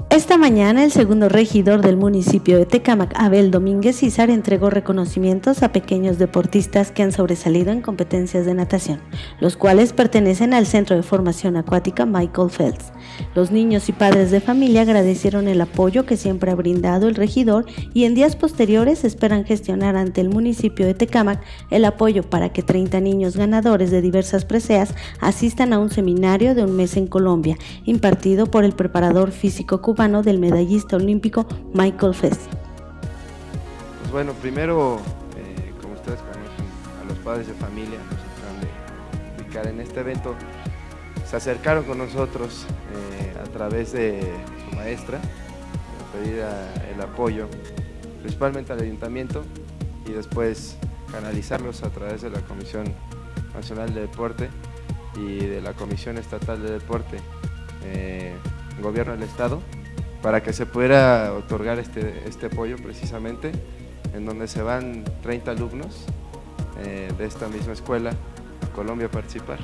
Esta mañana, el segundo regidor del municipio de Tecámac, Abel Domínguez Izar, entregó reconocimientos a pequeños deportistas que han sobresalido en competencias de natación, los cuales pertenecen al Centro de Formación Acuática Michael Phelps. Los niños y padres de familia agradecieron el apoyo que siempre ha brindado el regidor y en días posteriores esperan gestionar ante el municipio de Tecámac el apoyo para que 30 niños ganadores de diversas preseas asistan a un seminario de un mes en Colombia, impartido por el preparador físico cubano del medallista olímpico Michael Phelps. Pues bueno, primero, como ustedes conocen, a los padres de familia nos acaban de ubicar en este evento, se acercaron con nosotros a través de su maestra, a pedir el apoyo, principalmente al ayuntamiento, y después canalizarlos a través de la Comisión Nacional de Deporte y de la Comisión Estatal de Deporte, Gobierno del Estado, para que se pudiera otorgar este apoyo precisamente, en donde se van 30 alumnos de esta misma escuela a Colombia a participar.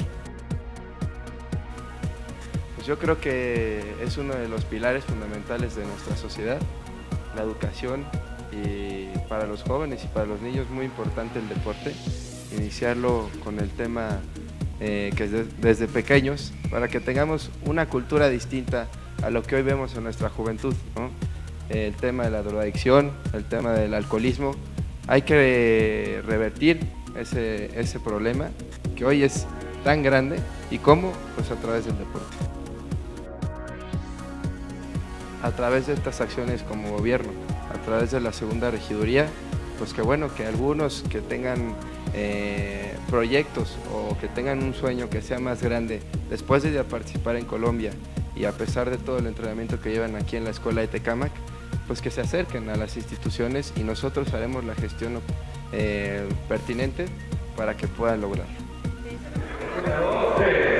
Pues yo creo que es uno de los pilares fundamentales de nuestra sociedad, la educación, y para los jóvenes y para los niños muy importante el deporte, iniciarlo con el tema que es desde pequeños, para que tengamos una cultura distinta a lo que hoy vemos en nuestra juventud, ¿no? El tema de la drogadicción, el tema del alcoholismo, hay que revertir ese problema que hoy es tan grande. ¿Y cómo? Pues a través del deporte. A través de estas acciones como gobierno, a través de la segunda regiduría, pues que bueno, que algunos que tengan proyectos o que tengan un sueño que sea más grande después de ir a participar en Colombia, y a pesar de todo el entrenamiento que llevan aquí en la escuela de Tecámac, pues que se acerquen a las instituciones y nosotros haremos la gestión pertinente para que puedan lograrlo.